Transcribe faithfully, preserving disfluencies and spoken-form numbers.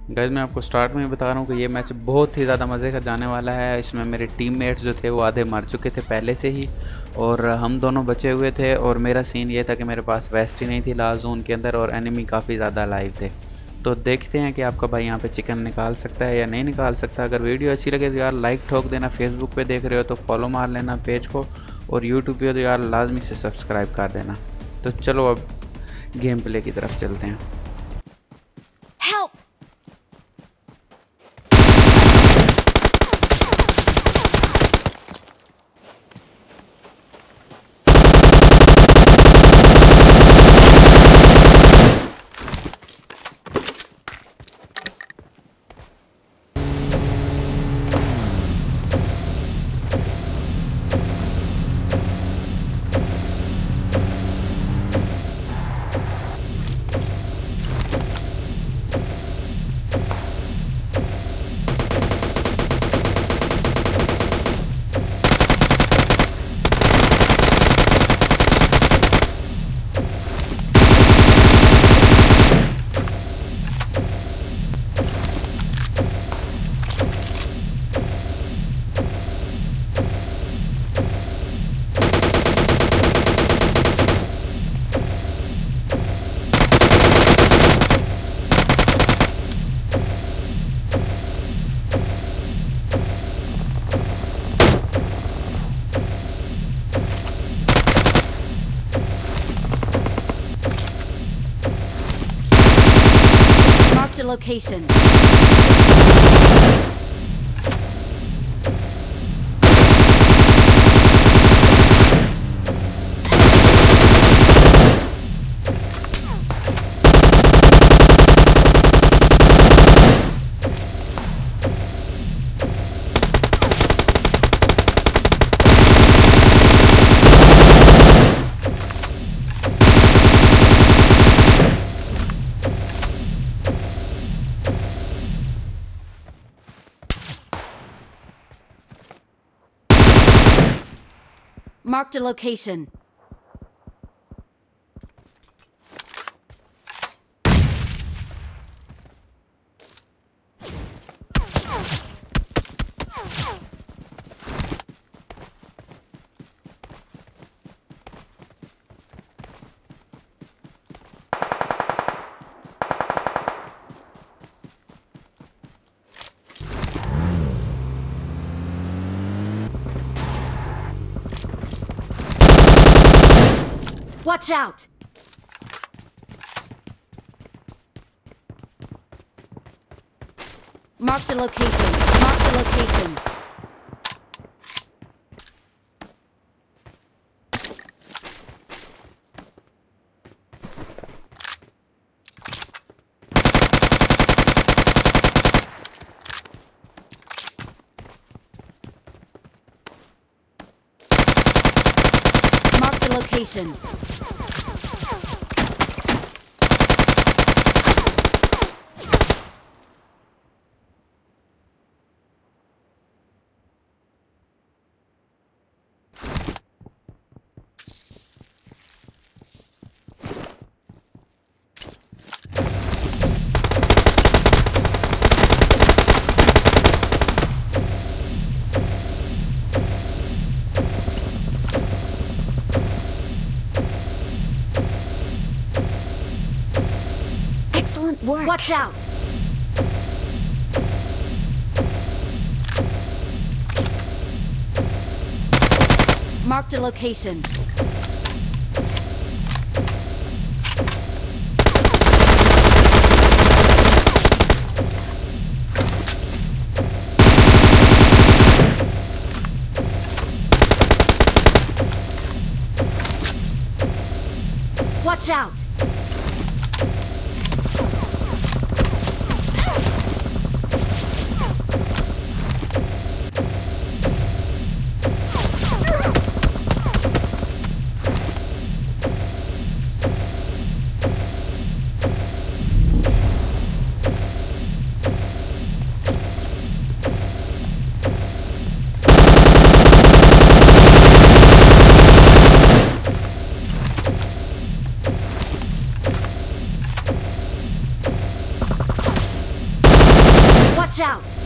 Guys मैं आपको start में ही बता रहा हूँ कि ये मैच बहुत ही ज़्यादा मज़े का जाने वाला है। इसमें मेरे टीममेट्स जो थे वो आधे मर चुके थे पहले से ही, और हम दोनों बचे हुए थे। और मेरा सीन ये था कि मेरे पास वेस्ट ही नहीं थी लास्ट जोन के अंदर, और एनिमी काफ़ी ज़्यादा लाइव थे। तो देखते हैं कि आपका भाई यहाँ पे चिकन निकाल सकता है या नहीं निकाल सकता। अगर वीडियो अच्छी लगे तो यार लाइक ठोक देना, फेसबुक पे देख रहे हो तो फॉलो मार लेना पेज को, और यूट्यूब पे हो तो यार लाजमी से सब्सक्राइब कर देना। तो चलो अब गेम प्ले की तरफ चलते हैं। Help! Marked a location. Marked a location. Watch out! Marked a location. Marked a location. Marked a location. Excellent work. Watch out! Marked a location. Watch out! Watch out!